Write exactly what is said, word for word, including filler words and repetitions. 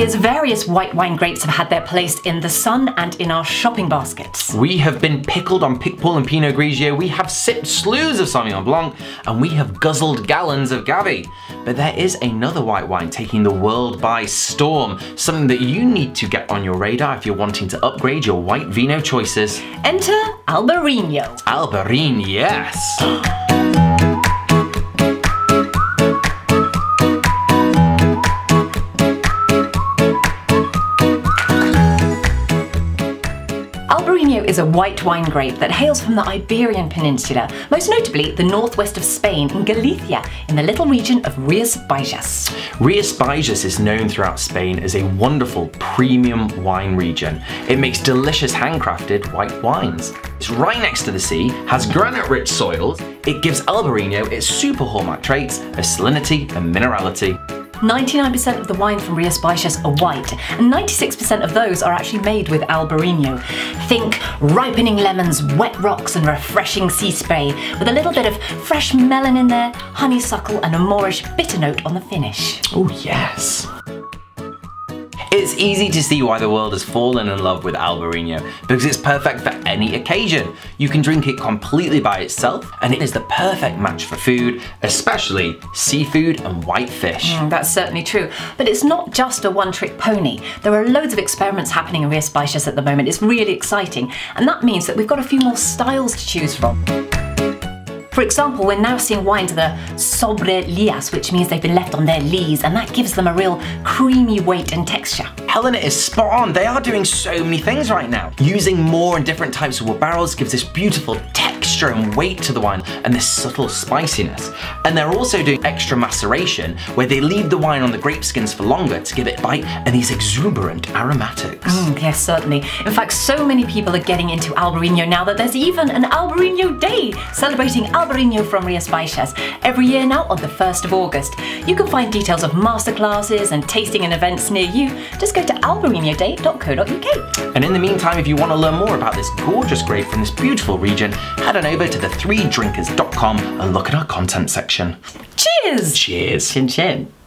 years, various white wine grapes have had their place in the sun and in our shopping baskets. We have been pickled on Picpoul and Pinot Grigio, we have sipped slews of Sauvignon Blanc, and we have guzzled gallons of Gavi. But there is another white wine taking the world by storm, something that you need to get on your radar if you're wanting to upgrade your white vino choices. Enter Albarino. Albarino, yes! Albarino is a white wine grape that hails from the Iberian Peninsula, most notably the northwest of Spain in Galicia, in the little region of Rías Baixas. Rías Baixas is known throughout Spain as a wonderful premium wine region. It makes delicious handcrafted white wines. It's right next to the sea, has granite-rich soils. It gives Albarino its super hallmark traits of salinity and minerality. ninety-nine percent of the wines from Rías Baixas are white, and ninety-six percent of those are actually made with Albarino. Think ripening lemons, wet rocks and refreshing sea spray, with a little bit of fresh melon in there, honeysuckle and a moorish bitter note on the finish. Oh yes! It's easy to see why the world has fallen in love with Albarino, because it's perfect for any occasion. You can drink it completely by itself, and it is the perfect match for food, especially seafood and white fish. Mm, that's certainly true, but it's not just a one-trick pony. There are loads of experiments happening in Rías Baixas at the moment. It's really exciting, and that means that we've got a few more styles to choose from. For example, we're now seeing wines that are sobre lías, which means they've been left on their lees, and that gives them a real creamy weight and texture. Helena is spot on. They are doing so many things right now. Using more and different types of wood barrels gives this beautiful texture and weight to the wine and this subtle spiciness. And they're also doing extra maceration, where they leave the wine on the grape skins for longer to give it bite and these exuberant aromatics. Mm, yes, certainly. In fact, so many people are getting into Albarino now that there's even an Albarino Day, celebrating Albarino from Rías Baixas every year now on the first of August. You can find details of masterclasses and tasting and events near you. Just go to albarino day dot co dot U K. And in the meantime, if you want to learn more about this gorgeous grape from this beautiful region, head on over to the three drinkers dot com and look at our content section. Cheers! Cheers! Chin chin.